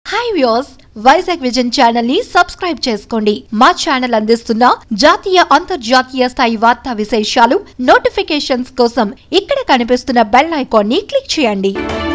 Hi viewers, Vizag vision channel ని subscribe చేసుకోండి. మా ఛానల్ అందిస్తున్న జాతీయ అంతర్జాతీయ స్థాయి వార్తా విశేషాలు నోటిఫికేషన్స్ కోసం ఇక్కడ కనిపిస్తున్న బెల్ ఐకాన్ ని క్లిక్ చేయండి.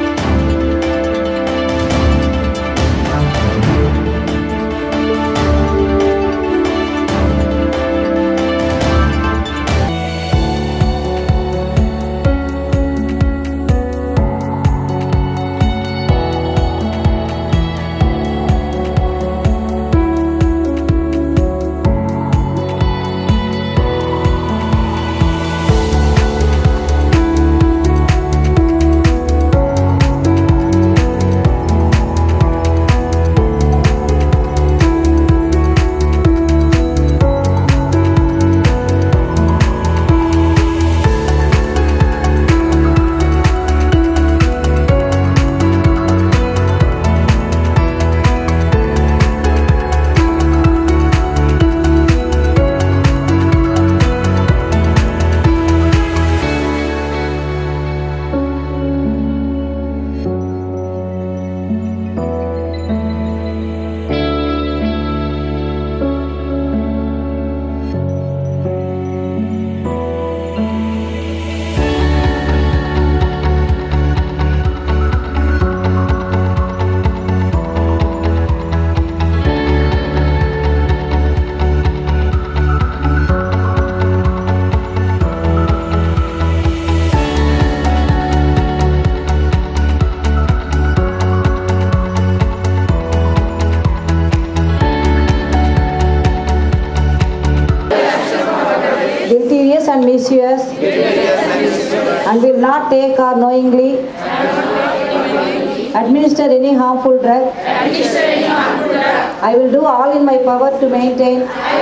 Guilty and mischievous, and will not take or knowingly administer any harmful drug. I will do all in my power to maintain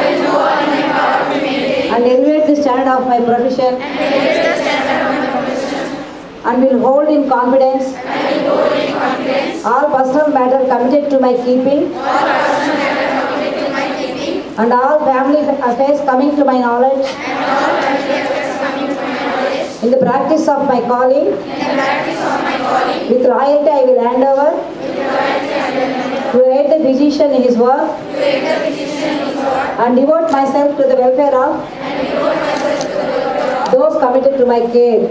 and elevate the standard of my profession, and will hold in confidence all personal matter committed to my keeping, and all family affairs coming to my knowledge. In the practice of my calling, with loyalty I will hand over to aid the physician in his work and devote myself to the welfare of those committed to my care.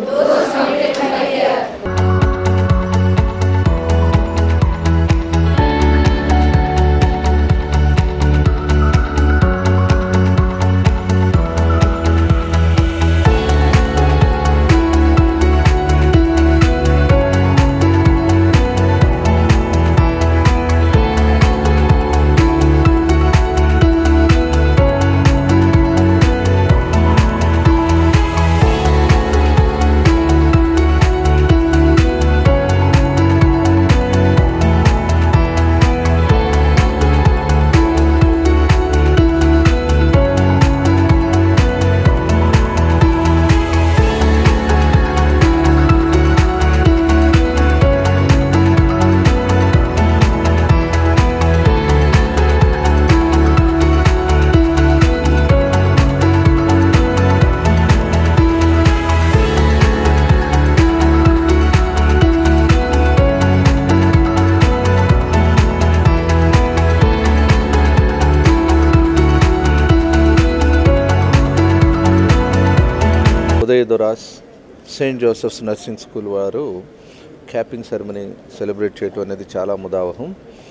దొరాస్ Saint Joseph's nursing school వారు capping ceremony celebrate చేయడం అనేది చాలా ముదావహం.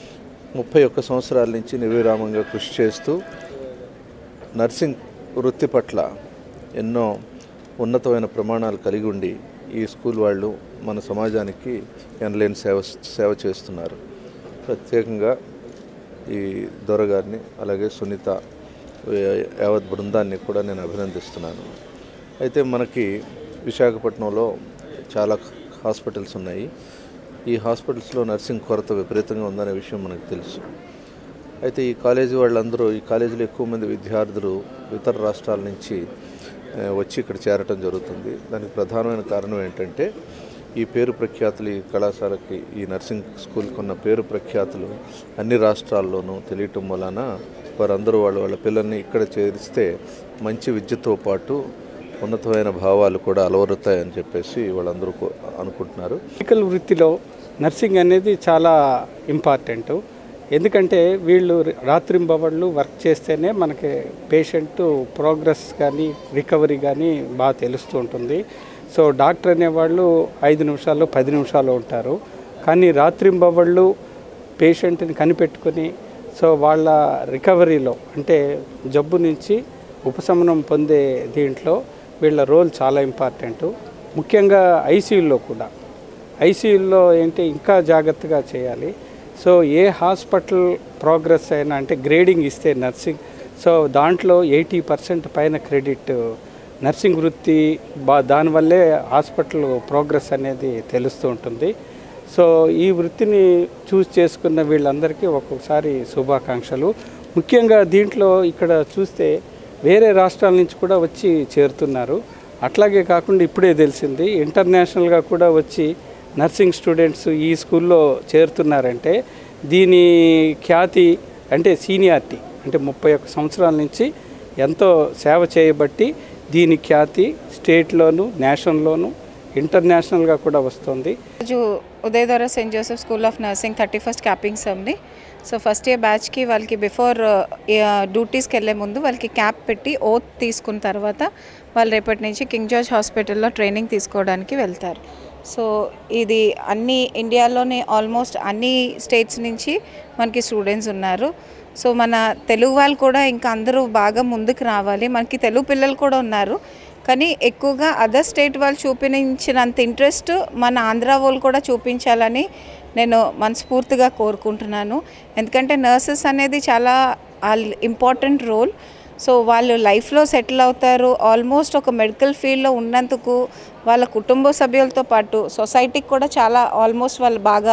31 సంవత్సరాల నుంచి నిర్విరామంగా కృషి చేస్తూ నర్సింగ్ వృత్తి పట్ల ఎన్నో ఉన్నతమైన ప్రమాణాలు కలిగి ఉండి ఈ స్కూల్ వాళ్ళు మన సమాజానికి ఎనలేని సేవ చేస్తున్నారు. ప్రత్యేకంగా ఈ దొరగారిని అలాగే సునీత యావత్ బృందాన్ని కూడా నేను అభినందిస్తున్నాను. అయితే మనకి విశాఖపట్నంలో చాలా హాస్పిటల్స్ ఉన్నాయి. ఈ హాస్పిటల్స్లో నర్సింగ్ కొరత విపరీతంగా ఉందనే విషయం మనకు తెలుసు. అయితే ఈ కాలేజీ వాళ్ళందరూ ఈ కాలేజీలో ఎక్కువ మంది విద్యార్థులు ఇతర రాష్ట్రాల నుంచి వచ్చి ఇక్కడ చేరటం జరుగుతుంది. దానికి ప్రధానమైన కారణం ఏంటంటే ఈ పేరు ప్రఖ్యాతులు, ఈ కళాశాలకి, ఈ నర్సింగ్ స్కూల్కి ఉన్న పేరు ప్రఖ్యాతులు అన్ని రాష్ట్రాల్లోనూ తెలియటం వలన వారందరూ వాళ్ళ పిల్లల్ని ఇక్కడ చేరిస్తే మంచి విద్యతో పాటు ఉన్నతమైన భావాలు కూడా అలవరుతాయని చెప్పేసి వాళ్ళందరూ అనుకుంటున్నారు. మెడికల్ వృత్తిలో నర్సింగ్ అనేది చాలా ఇంపార్టెంట్. ఎందుకంటే వీళ్ళు రాత్రింబవళ్ళు వర్క్ చేస్తేనే మనకి పేషెంట్ ప్రోగ్రెస్ కానీ రికవరీ కానీ బాగా తెలుస్తూ ఉంటుంది. సో డాక్టర్ అనేవాళ్ళు 5 నిమిషాలు 10 నిమిషాలు ఉంటారు, కానీ రాత్రింబవళ్ళు పేషెంట్ని కనిపెట్టుకొని సో వాళ్ళ రికవరీలో అంటే జబ్బు నుంచి ఉపశమనం పొందే దీంట్లో వీళ్ళ రోల్ చాలా ఇంపార్టెంటు. ముఖ్యంగా ఐసీయూలో కూడా, ఐసీయూలో ఏంటి ఇంకా జాగ్రత్తగా చేయాలి. సో ఏ హాస్పిటల్ ప్రోగ్రెస్ అయినా అంటే గ్రేడింగ్ ఇస్తే నర్సింగ్, సో దాంట్లో 80% పైన క్రెడిట్ నర్సింగ్ వృత్తి దానివల్లే హాస్పిటల్ ప్రోగ్రెస్ అనేది తెలుస్తూ ఉంటుంది. సో ఈ వృత్తిని చూస్ చేసుకున్న వీళ్ళందరికీ ఒక్కొక్కసారి శుభాకాంక్షలు. ముఖ్యంగా దీంట్లో ఇక్కడ చూస్తే వేరే రాష్ట్రాల నుంచి కూడా వచ్చి చేరుతున్నారు. అట్లాగే కాకుండా ఇప్పుడే తెలిసింది ఇంటర్నేషనల్గా కూడా వచ్చి నర్సింగ్ స్టూడెంట్స్ ఈ స్కూల్లో చేరుతున్నారంటే దీని ఖ్యాతి అంటే సీనియారిటీ అంటే 31 సంవత్సరాల నుంచి ఎంతో సేవ చేయబట్టి దీని ఖ్యాతి స్టేట్లోను నేషనల్లోను ఇంటర్నేషనల్గా కూడా వస్తుంది. Udayadhara Saint Joseph school of nursing 31st capping ceremony. So first year బ్యాచ్కి వాళ్ళకి బిఫోర్ డ్యూటీస్కి వెళ్ళే ముందు వాళ్ళకి క్యాప్ పెట్టి ఓత్ తీసుకున్న తర్వాత వాళ్ళు రేపటి నుంచి కింగ్ జార్జ్ హాస్పిటల్లో ట్రైనింగ్ తీసుకోవడానికి వెళ్తారు. సో ఇది అన్ని ఇండియాలోనే ఆల్మోస్ట్ అన్ని స్టేట్స్ నుంచి మనకి స్టూడెంట్స్ ఉన్నారు. సో మన తెలుగు వాళ్ళు కూడా ఇంకా అందరూ బాగా ముందుకు రావాలి. మనకి తెలుగు పిల్లలు కూడా ఉన్నారు, కానీ ఎక్కువగా అదర్ స్టేట్ వాళ్ళు చూపించినంత ఇంట్రెస్ట్ మన ఆంధ్ర వాళ్ళు కూడా చూపించాలని నేను మనస్ఫూర్తిగా కోరుకుంటున్నాను. ఎందుకంటే నర్సెస్ అనేది చాలా ఇంపార్టెంట్ రోల్. సో వాళ్ళు లైఫ్లో సెటిల్ అవుతారు. ఆల్మోస్ట్ ఒక మెడికల్ ఫీల్డ్లో ఉన్నందుకు వాళ్ళ కుటుంబ సభ్యులతో పాటు సొసైటీకి కూడా చాలా ఆల్మోస్ట్ వాళ్ళు బాగా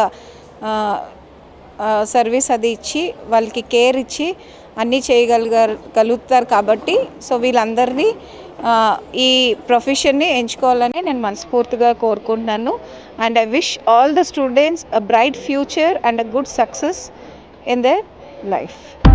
సర్వీస్ అది ఇచ్చి వాళ్ళకి కేర్ ఇచ్చి అన్నీ చేయగలుగుతారు. కాబట్టి సో వీళ్ళందరినీ ఈ ప్రొఫెషన్ని ఎంచుకోవాలని నేను మనస్ఫూర్తిగా కోరుకుంటున్నాను. And I wish all the students a bright future and a good success in their life.